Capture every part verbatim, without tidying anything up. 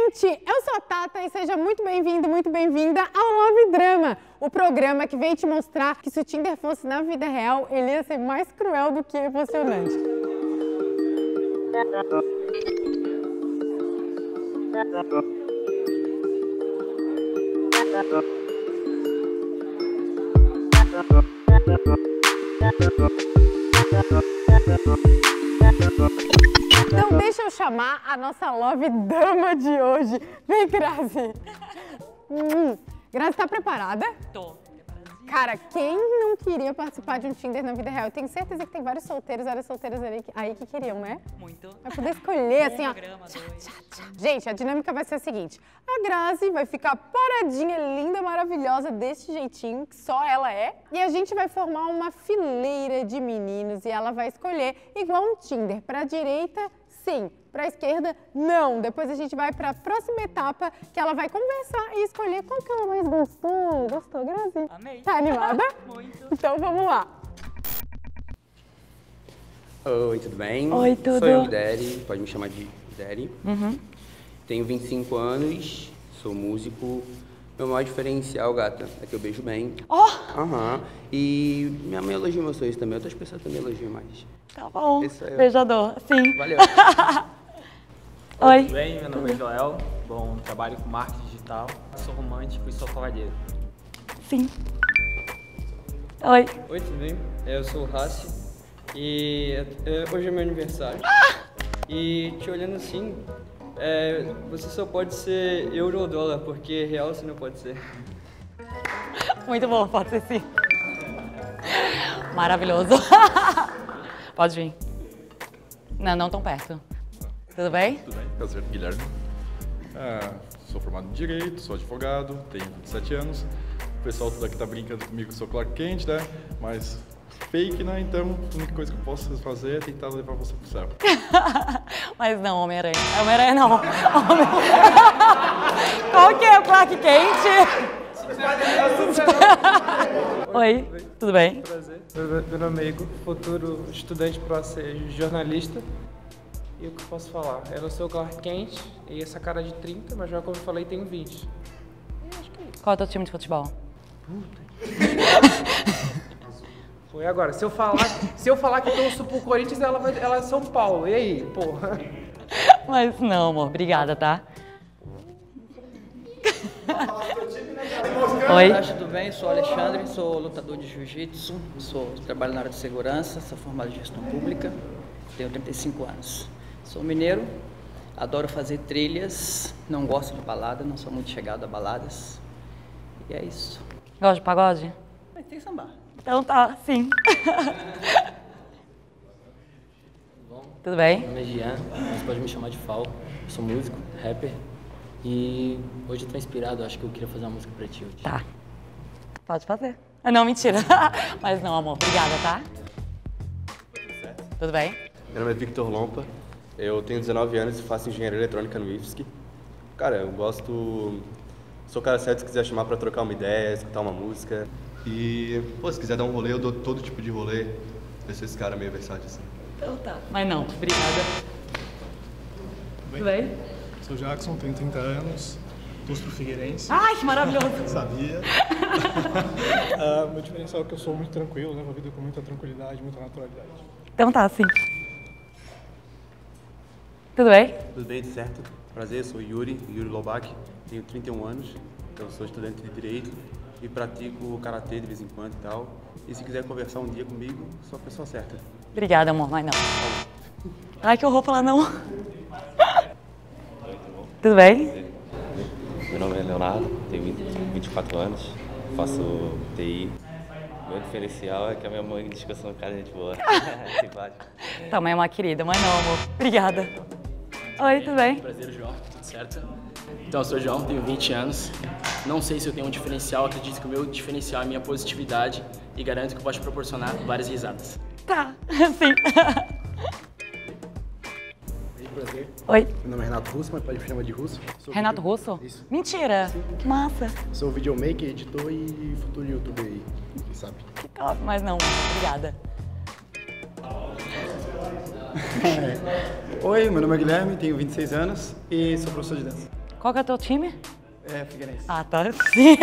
Gente, eu sou a Tata e seja muito bem-vindo, muito bem-vinda ao Love Drama, o programa que vem te mostrar que se o Tinder fosse na vida real, ele ia ser mais cruel do que emocionante. Então deixa eu chamar a nossa Love Dama de hoje. Vem, Grazi. Hum. Grazi, tá preparada? Tô. Cara, quem não queria participar de um Tinder na vida real? Eu tenho certeza que tem vários solteiros, várias solteiras aí que, aí que queriam, né? Muito. Vai poder escolher, assim, ó. Programa, Tchá, dois. tchá, tchá. Gente, a dinâmica vai ser a seguinte. A Grazi vai ficar paradinha, linda, maravilhosa, desse jeitinho, que só ela é. E a gente vai formar uma fileira de meninos e ela vai escolher, igual um Tinder, pra direita, sim. Pra esquerda, não. Depois a gente vai pra próxima etapa, que ela vai conversar e escolher qual que ela mais gostou. Gostou, Grazi? Amei. Tá animada? Muito. Então vamos lá. Oi, tudo bem? Oi, tudo. Sou eu, Deri, pode me chamar de Deri. Uhum. Tenho vinte e cinco anos, sou músico. Meu maior diferencial, gata, é que eu beijo bem. Ó! Aham. E minha mãe elogia meus sonhos também, outras pessoas também elogiam mais. Tá bom. Esse é eu. Beijador. Sim. Valeu. Oi. Tudo bem? Meu nome é Joel. Bom, trabalho com marketing digital. Sou romântico e sou cavalheiro. Sim. Oi. Oi, tudo bem? Eu sou o Rassi e é, hoje é meu aniversário. E te olhando assim, é, você só pode ser euro ou dólar, porque real você não pode ser. Muito bom, pode ser sim. Maravilhoso. Pode vir. Não, não tão perto. Tudo bem? Tudo bem? Prazer, Guilherme. Ah, sou formado em Direito, sou advogado, tenho vinte e sete anos. O pessoal tudo aqui tá brincando comigo que sou Clark Kent, né? Mas fake, né? Então, a única coisa que eu posso fazer é tentar levar você pro céu. Mas não, Homem-Aranha. É Homem-Aranha não. Homem... Qual que é o Clark Kent? Oi, tudo bem? Prazer. Meu, meu nome é Igor, futuro estudante para ser jornalista. E o que eu posso falar? Eu não sou o Clark Kent e essa cara de trinta, mas já como eu falei, tenho vinte. E acho que é isso. Qual é o teu time de futebol? Foi agora. Se eu falar, se eu falar que eu torço pro Corinthians, ela, vai, ela é São Paulo. E aí, porra? Mas não, amor. Obrigada, tá? Oi. Olá, tudo bem? Sou Alexandre, sou lutador de jiu-jitsu, sou trabalho na área de segurança, sou formado em gestão pública, tenho trinta e cinco anos. Sou mineiro, adoro fazer trilhas, não gosto de balada, não sou muito chegado a baladas. E é isso. Gosta de pagode? Mas tem que sambar. Então tá, sim. Tudo bem? Meu nome é Jean, mas pode me chamar de Fal. Eu sou músico, rapper. E hoje eu tô inspirado, acho que eu queria fazer uma música pra ti hoje. Tá. Pode fazer. Ah, não, mentira. Mas não, amor. Obrigada, tá? Tudo bem? Meu nome é Victor Lompa, eu tenho dezenove anos e faço engenharia eletrônica no I F S C. Cara, eu gosto... Sou o cara certo se quiser chamar pra trocar uma ideia, escutar uma música. E, pô, se quiser dar um rolê, eu dou todo tipo de rolê. Eu sou esse cara meio versátil assim. Então tá. Mas não, obrigada. Tudo bem? Sou Jackson, tenho trinta anos, torço pro Figueirense. Ai, que maravilhoso! Sabia. uh, meu diferencial é que eu sou muito tranquilo, levo a vida com muita tranquilidade, muita naturalidade. Então tá, sim. Tudo bem? Tudo bem, tudo certo? Prazer, sou Yuri, Yuri Lobach, tenho trinta e um anos, eu sou estudante de Direito e pratico Karatê de vez em quando e tal. E se quiser conversar um dia comigo, sou a pessoa certa. Obrigada, amor, mas não. Ai, que horror falar não. Tudo bem? Meu nome é Leonardo, tenho vinte e quatro anos, faço T I. Meu diferencial é que a minha mãe diz que eu sou um cara de gente boa. Simpático. Também é uma querida, mas não, amor. Obrigada. Oi, tudo bem? Prazer, João, tudo certo? Então, eu sou o João, tenho vinte anos. Não sei se eu tenho um diferencial, acredito que o meu diferencial é a minha positividade e garanto que eu posso te proporcionar várias risadas. Tá, sim. Prazer. Oi. Meu nome é Renato Russo, mas pode me chamar de Russo. Sou Renato video... Russo? Isso. Mentira! Sim. Que massa! Sou videomaker, editor e futuro youtuber aí, quem sabe. Que top, mas não, obrigada. Oi, meu nome é Guilherme, tenho vinte e seis anos e sou professor de dança. Qual que é o teu time? É, Figueirense. Ah, tá. Sim.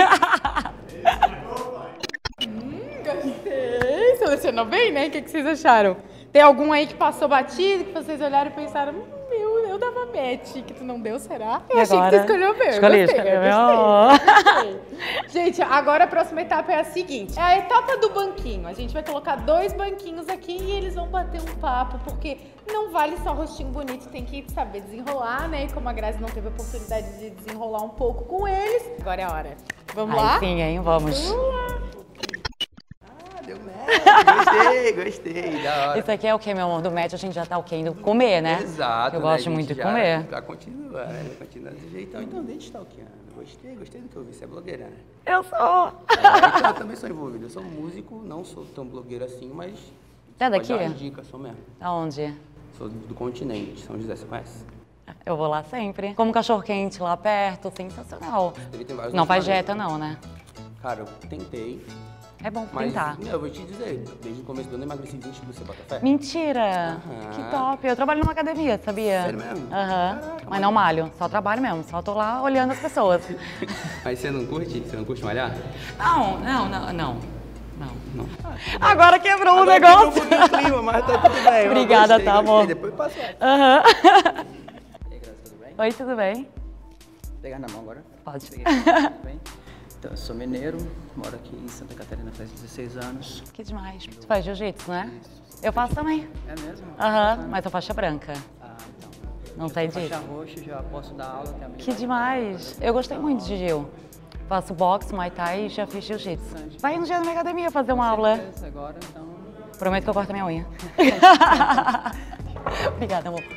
Hum, gostei. Selecionou bem, né? O que, que vocês acharam? Tem algum aí que passou batido, que vocês olharam e pensaram, hum, eu, eu dava match, que tu não deu, será? Eu E achei agora? que tu escolheu bem. Escolhi, eu gostei, escolhi eu bem. gostei. Gente, agora a próxima etapa é a seguinte. É a etapa do banquinho. A gente vai colocar dois banquinhos aqui e eles vão bater um papo, porque não vale só rostinho bonito, tem que saber desenrolar, né? E como a Grazi não teve a oportunidade de desenrolar um pouco com eles, agora é a hora. Vamos Aí lá? sim, hein? Vamos. Vamos lá. Deu match, gostei, gostei, da hora. Isso aqui é o que, meu amor? Do match a gente já tá o quê? Indo comer, né? Exato, Eu né? gosto A muito gente de já comer. Tá continuando, né? Continuando desse jeitão, então deixa stalkeando. Gostei, gostei do que eu vi, você é blogueira, né? Eu sou. É, então eu também sou envolvido, eu sou músico, não sou tão blogueiro assim, mas... Tá pode daqui? dar umas dicas, sou mesmo. Aonde? Sou do, do continente, São José, você conhece? Eu vou lá sempre. Como cachorro quente lá perto, sensacional. Deve ter vários Não faz lançamentos. dieta não, né? Cara, eu tentei. É bom Mas, tentar. meu, eu vou te dizer, desde o começo do ano eu emagreci vinte quilos, você bota fé? Mentira! Aham. Que top! Eu trabalho numa academia, sabia? Sério mesmo? Aham. Mas não malho, só trabalho mesmo, só tô lá olhando as pessoas. Mas você não curte? Você não curte malhar? Não, não, não, não. Não. Não. Agora quebrou o Agora negócio. quebrou um pouquinho o clima, mas tá tudo bem. Eu Obrigada, gostei, tá, gostei, amor? Depois passa essa. Aham. E aí, Grazi, tudo bem? Oi, tudo bem? Pegar na mão agora? Pode. Peguei. Tudo bem? Então, eu sou mineiro, moro aqui em Santa Catarina faz dezesseis anos. Que demais. Tu faz jiu-jitsu, né? Eu faço também. É mesmo? Aham, mas eu faixa branca. Ah, então. Não sei Faixa disso. roxa, já posso dar aula. Tem Que demais. Eu gostei muito de jiu. Faço boxe, muay thai e já fiz jiu-jitsu. Vai um dia na minha academia fazer uma aula. Agora, então... Prometo que eu corto a minha unha. Obrigada, amor.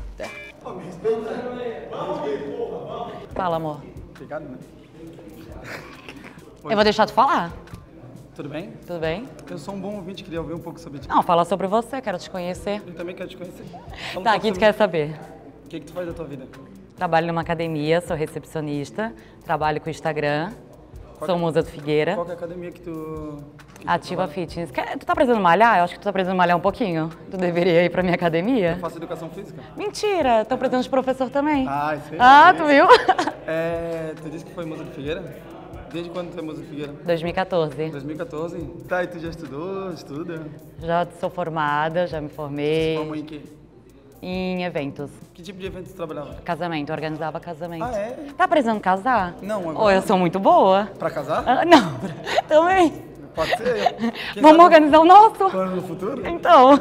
Fala, amor. Obrigado, né? Eu vou deixar tu falar. Tudo bem? Tudo bem? Eu sou um bom ouvinte, queria ouvir um pouco sobre ti. Não, fala sobre você, quero te conhecer. Eu também quero te conhecer. Fala um Tá, pouco o que tu sobre- quer saber? O que, que tu faz da tua vida? Trabalho numa academia, sou recepcionista, trabalho com o Instagram, Qual sou que- musa do Figueira. Qual que é a academia que tu... que tu Ativa trabalha? Fitness. Quer- Tu tá precisando malhar? Eu acho que tu tá precisando malhar um pouquinho. Tu deveria ir pra minha academia. Eu faço educação física. Mentira, tô precisando de professor também. Ah, isso aí. Ah, tu viu? É, tu disse que foi musa de Figueira? Desde quando tu é musa de Figueira? dois mil e quatorze. dois mil e quatorze? Tá, e tu já estudou, estuda? Já sou formada, já me formei Como em quê? em eventos. Que tipo de evento tu trabalhava? Casamento, organizava casamento. Ah, é? Tá precisando casar? Não, agora Ou eu não. sou muito boa? Pra casar? Ah, não, também. Pode ser. Quem Vamos sabe organizar o nosso? Plano no futuro? Então.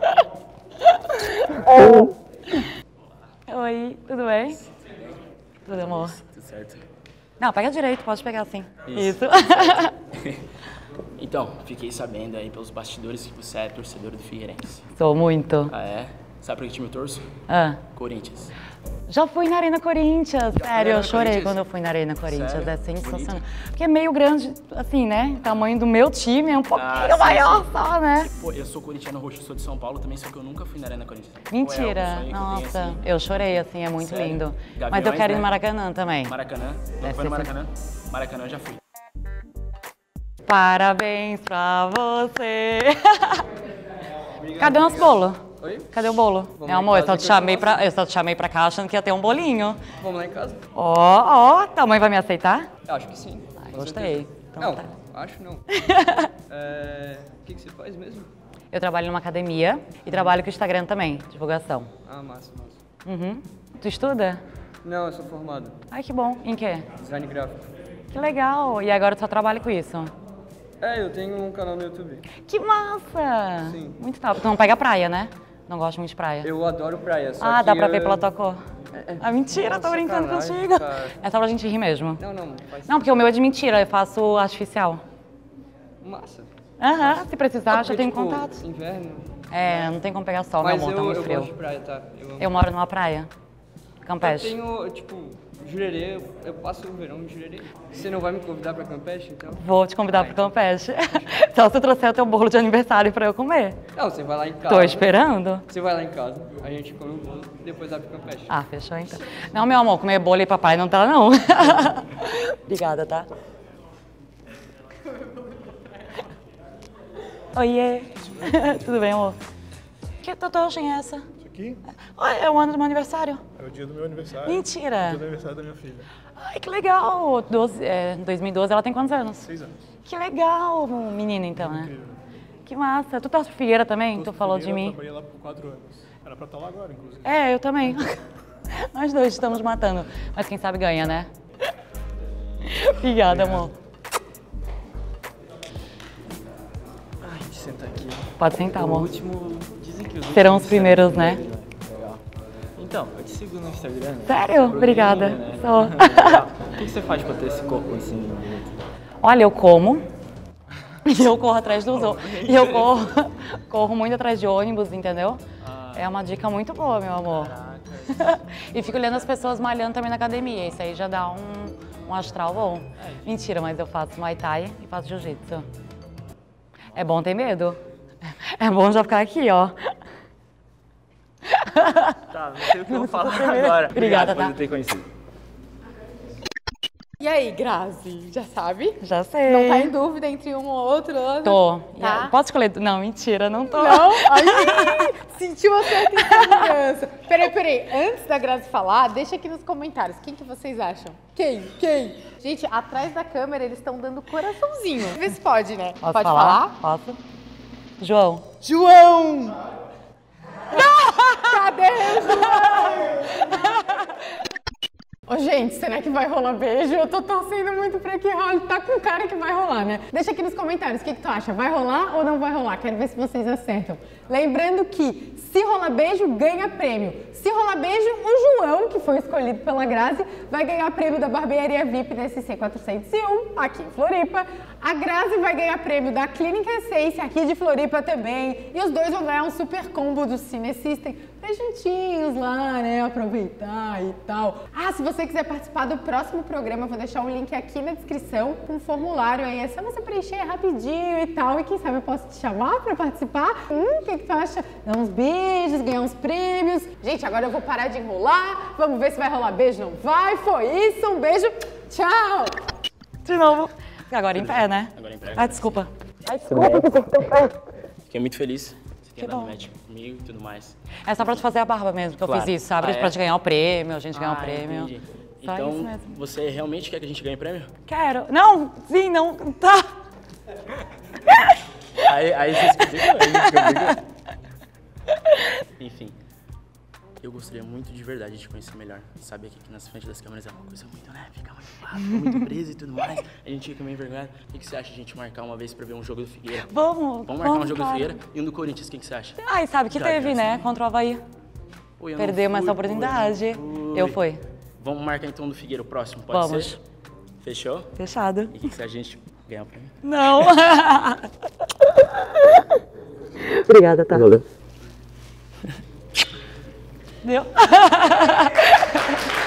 Oi, tudo bem? Tudo, amor? Tudo certo. Não, pega direito, pode pegar assim. Isso. Isso. Então, fiquei sabendo aí pelos bastidores que você é torcedor do Figueirense. Sou muito. Ah, é? Sabe pra que time eu torço? Ah. Corinthians. Já fui na Arena Corinthians. Sério, Arena eu chorei Corinthians? quando eu fui na Arena Corinthians. Sério? É sensacional. Porque é meio grande, assim, né? O tamanho do meu time é um pouquinho Ah, sim, maior sim. só, né? Pô, eu sou corintiano roxo, sou de São Paulo também, só que eu nunca fui na Arena Corinthians. Pô, é Mentira. um sonho que eu tenho, Nossa, assim. eu chorei, assim, é muito Sério? lindo. Gaviões, Mas eu quero ir né? no Maracanã também. Maracanã? Deve Não foi ser no Maracanã? Maracanã eu já fui. Parabéns pra você. Cadê o nosso bolo? Oi? Cadê o bolo? Vamos Meu lá em amor, eu casa só, te que eu chamei te pra, eu só te chamei pra cá achando que ia ter um bolinho. Vamos lá em casa? Ó, ó, tua mãe vai me aceitar? Eu acho que sim. Ai, com gostei. certeza. Então não, tá. acho não. É, o que, que você faz mesmo? Eu trabalho numa academia e trabalho com o Instagram também, divulgação. Ah, massa, massa. Uhum. Tu estuda? Não, eu sou formado. Ai, que bom. Em quê? Design gráfico. Que legal. E agora tu só trabalha com isso? É, eu tenho um canal no YouTube. Que massa! Sim. Muito top. Tu não pega praia, né? Não gosto muito de praia. Eu adoro praia, só ah, que dá pra eu... ver pela tua cor? É, Ah, mentira, tô Nossa, brincando sacanagem, contigo. cara. É só pra gente rir mesmo. Não, não, faz Não, porque o meu é de mentira, eu faço artificial. massa. Aham, se precisar, Ah, já porque, tenho tipo, contato. Inverno. É, não tem como pegar sol, Mas meu amor, eu, tá muito eu frio. gosto de praia, tá? Eu, amo. Eu moro numa praia, Campeche. Eu tenho, tipo, Jurerê, eu, eu passo o verão em Jurerê. Você não vai me convidar pra Campeche, então? Vou te convidar pro Campeche. Só se tu trouxer o teu bolo de aniversário pra eu comer. Não, você vai lá em casa. Tô esperando. Você vai lá em casa, a gente come o bolo e depois vai pro Campeche. Ah, fechou então. Não, meu amor, comer bolo e papai não tá, não. Obrigada, tá? Oiê. Tudo bem, amor? Que tatuagem é essa? aqui. Ah, é o ano do meu aniversário. É o dia do meu aniversário. Mentira. É o dia do aniversário da minha filha. Ai, que legal. doze, é, dois mil e doze, ela tem quantos anos? Seis anos. Que legal, menina, então, né? Incrível. Que massa. Tu torce pro Figueira também? Torço tu falou Figueira, de mim. Eu trabalhei lá por quatro anos. Era pra estar lá agora, inclusive. É, eu também. Nós dois estamos matando. Mas quem sabe ganha, né? Obrigada, amor. Ai, senta aqui. Pode sentar, amor. O último, dizem que os serão os primeiros, né? Legal. Então, eu te sigo no Instagram. Sério? Obrigada. Né? Sou. O que você faz pra ter esse corpo assim? Olha, eu como. E eu corro atrás dos outros. E eu corro, corro muito atrás de ônibus, entendeu? Ah. É uma dica muito boa, meu amor. E fico olhando as pessoas malhando também na academia. Isso aí já dá um, um astral bom. Mentira, mas eu faço Muay Thai e faço Jiu-Jitsu. É bom ter medo. É bom já ficar aqui, ó. Tá, não sei o que eu vou falar agora. Obrigada, Obrigado tá? por ter conhecido. E aí, Grazi, já sabe? Já sei. Não tá em dúvida entre um ou outro? Tô. Tá? Posso escolher? Não, mentira, não tô. Não? Ai, sentiu uma certa insegurança. Peraí, peraí. Antes da Grazi falar, deixa aqui nos comentários. Quem que vocês acham? Quem? Quem? Gente, atrás da câmera eles estão dando coraçãozinho. Vê se pode, né? Posso pode falar? falar? Posso. João. João! Não! Cadê o João? Ô, gente, será que vai rolar beijo? Eu tô torcendo muito pra que role. Tá com cara que vai rolar, né? Deixa aqui nos comentários o que, que tu acha. Vai rolar ou não vai rolar? Quero ver se vocês acertam. Lembrando que se rolar beijo, ganha prêmio. Se rolar beijo, o João, que foi escolhido pela Grazi, vai ganhar prêmio da barbearia V I P da S C quatrocentos e um, aqui em Floripa. A Grazi vai ganhar prêmio da Clínica Essence, aqui de Floripa também. E os dois vão ganhar um super combo do Cine System pra juntinhos lá, né? Aproveitar e tal. Ah, se você quiser participar do próximo programa, eu vou deixar um link aqui na descrição com um formulário aí. É só você preencher rapidinho e tal. E quem sabe eu posso te chamar pra participar? Hum, o que, que tu acha? Dar uns beijos, ganhar uns prêmios. Gente, agora eu vou parar de enrolar. Vamos ver se vai rolar beijo, não vai? Foi isso, um beijo. Tchau! De novo. Agora em pé, né? Agora em pé. Ah, desculpa. Ai, desculpa que você pé. Fiquei muito feliz. Você ter andado médico comigo e tudo mais. É só pra te fazer a barba mesmo que Claro. eu fiz isso, sabe? Ah, é? Pra te ganhar o prêmio, a gente ganhar Ah, o prêmio. entendi. Só Então, isso mesmo. você realmente quer que a gente ganhe prêmio? Quero. Não, sim, não, tá. Aí, aí você se complicou, aí se complicou. Enfim, eu gostaria muito de verdade de te conhecer melhor. Saber que aqui nas frente das câmeras é uma coisa muito, né? Fica muito fácil, fica muito preso e tudo mais. A gente fica meio envergonhado. O que, que você acha de a gente marcar uma vez pra ver um jogo do Figueira? Vamos, Vamos marcar vamos, um jogo claro. do Figueira e um do Corinthians, o que, que você acha? Ai, sabe que Já, teve, já, né? sim. Contra o Havaí. Pô, eu não Perdemos fui, essa pô, eu não oportunidade. fui. Eu fui. Vamos marcar então do Figueira o próximo, pode Vamos. ser? Fechou? Fechado. E o que, que você acha de a gente ganhar o prêmio? Não. Obrigada, tá? Valeu. Deu?